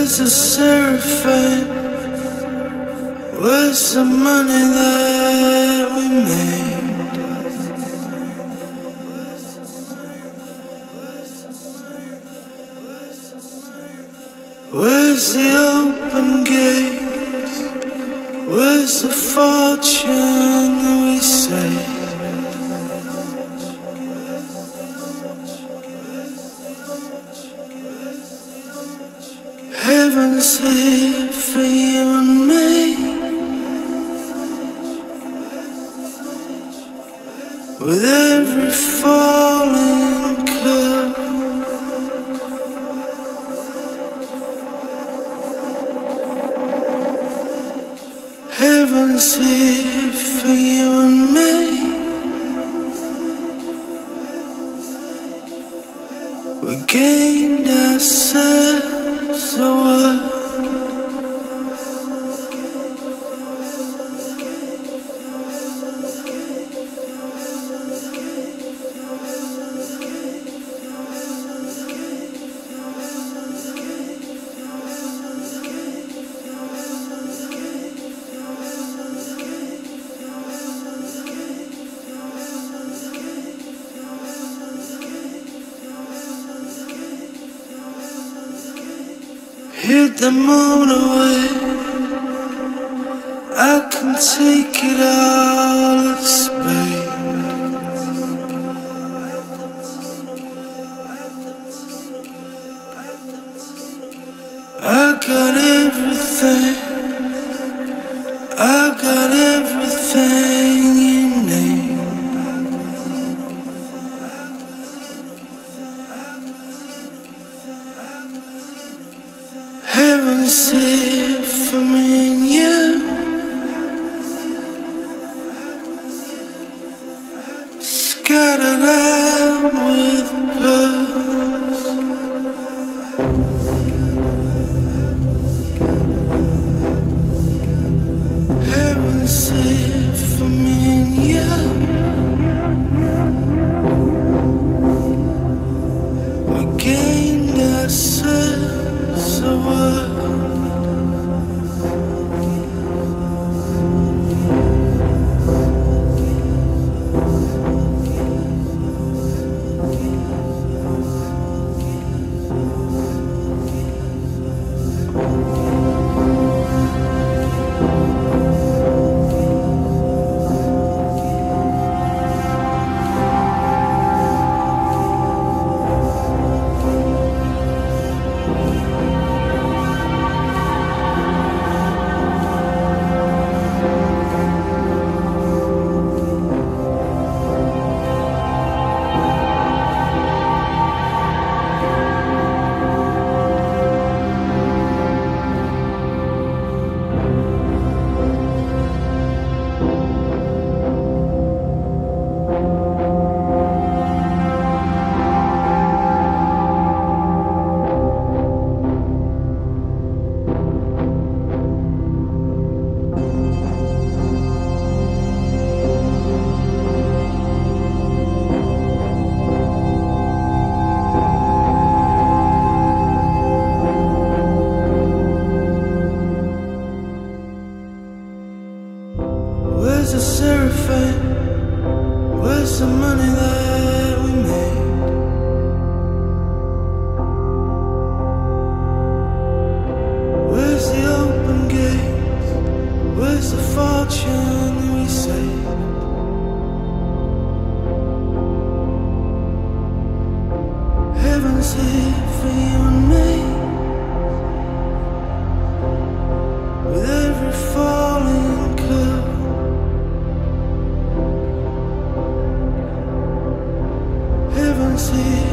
Where's the seraphim? Where's the money that we made? Where's the open gates? Where's the fortune that we saved? Heaven's here for you and me, with every falling cloud. Heaven's here for you and me, we gained ourselves a world. Hit the moon away, I can take it all at space. I got everything, I got everything you need. Heaven's here for me and you, scattered out with pearls. Heaven's here for me and you, we gained ourselves a world. Where's the seraphim? Where's the money that we made? Where's the open gates? Where's the fortune that we saved? Heaven's here for you and me, with every falling cloud. Heaven's here